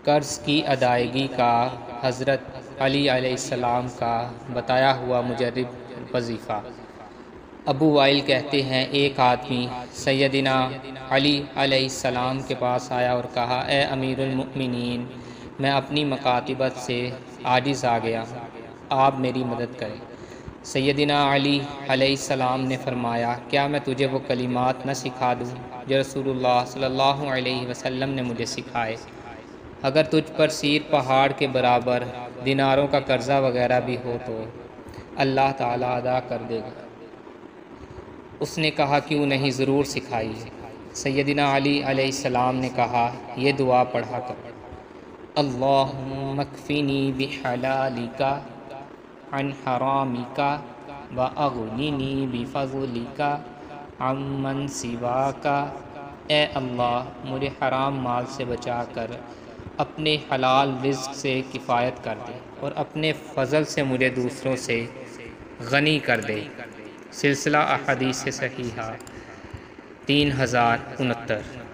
قرض کی ادائیگی کا حضرت علی علیہ السلام کا بتایا ہوا مجرب وظیفہ۔ ابو وائل کہتے ہیں ایک آدمی سیدنا علی علیہ السلام کے پاس آیا اور کہا، اے امیر المؤمنین، میں اپنی مکاتبت سے عاجز آ گیا ہوں، آپ میری مدد کریں۔ سیدنا علی علیہ السلام نے فرمایا، کیا میں تجھے وہ کلمات نہ سکھا دوں جو رسول اللہ صلی اللہ علیہ وسلم نے مجھے سکھائے؟ اگر تجھ پر سیر پہاڑ کے برابر دیناروں کا قرضہ وغیرہ بھی ہو تو اللہ تعالیٰ ادا کر دے گا۔ اس نے کہا، کیوں نہیں، ضرور سکھائیے۔ سیدنا علی علیہ السلام نے کہا، یہ دعا پڑھا کر، اللہم اکفنی بحلالک عن حرامک واغننی بفضلک عمن سواک۔ اے اللہ، مجھے حرام مال سے بچا کر اپنے حلال رزق سے کفایت کر دے اور اپنے فضل سے مجھے دوسروں سے غنی کر دے۔ سلسلہ احادیث صحیحہ 3069۔